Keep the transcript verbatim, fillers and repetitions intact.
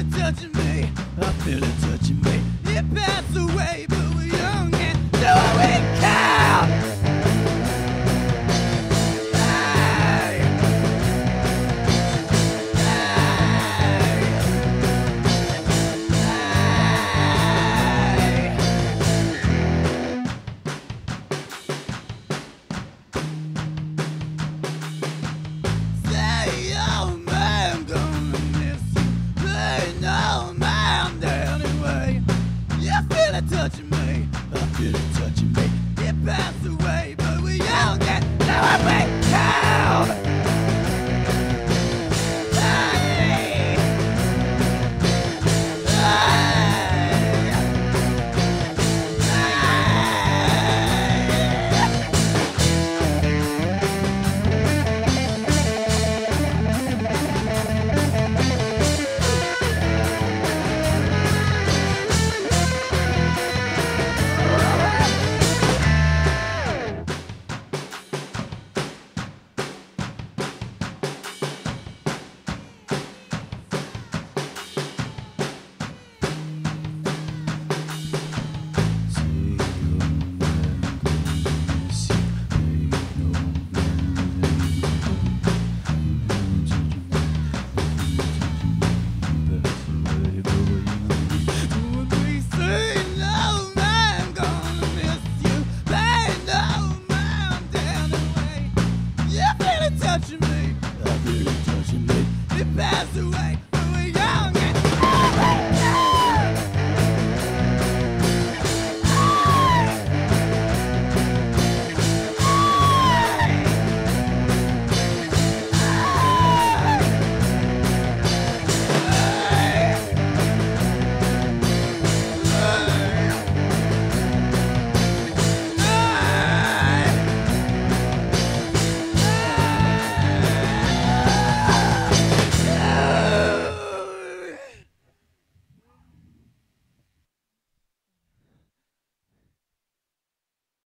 it touching me. I feel it touching me. It passed away, but we're young and so we count. Touching me, I feel it touching me. It passed away, but we're young and now I wake down. Touching me, I feel it touching me. It passed away.